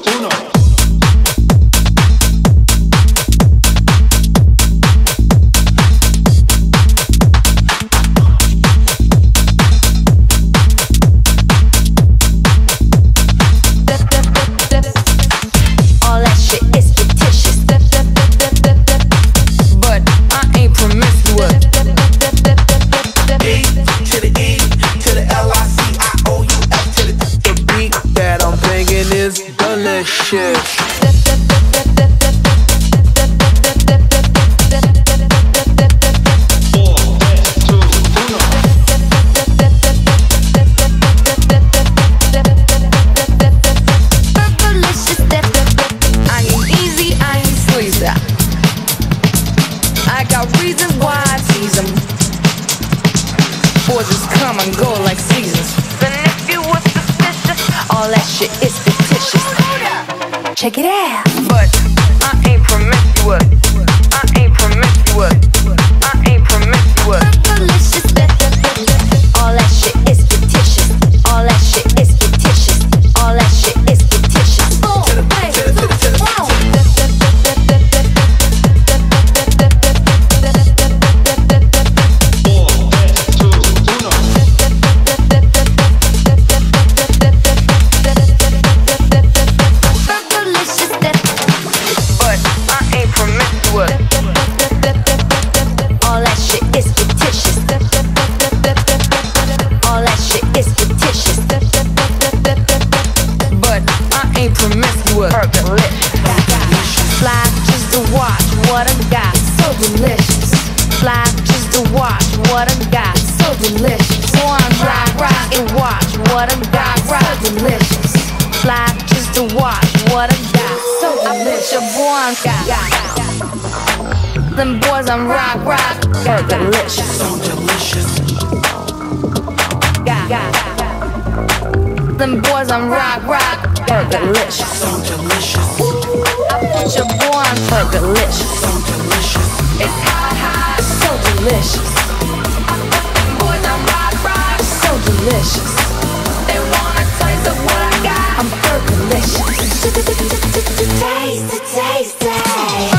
uno. All that shit is fictitious, but I ain't promiscuous. E to the E to the L-I-C-I-O-U-S to the beat that I'm banging is delicious. I got reasons why I tease them. Boys just come and go like seasons. And if you were suspicious, all that shit is fictitious. Check it out. But I ain't promiscuous. I ain't promiscuous. I ain't promiscuous. All that shit is fictitious. All that shit is fictitious. All that shit is fictitious. All that shit is fictitious. All that shit is fictitious. But I ain't promiscuous. Fly just to watch what I got. So delicious. Fly just to watch what I got. So delicious. One rock and watch what I got. So delicious. Fly just to watch what I got. So delicious. One got. Them boys on rock, they're delicious. So delicious. Them boys on rock, they're delicious. So delicious. I put your boy on her delicious. So delicious. It's hot, so delicious. Them boys on rock, so delicious. They wanna taste of what I got. I'm her delicious. Taste, taste, taste.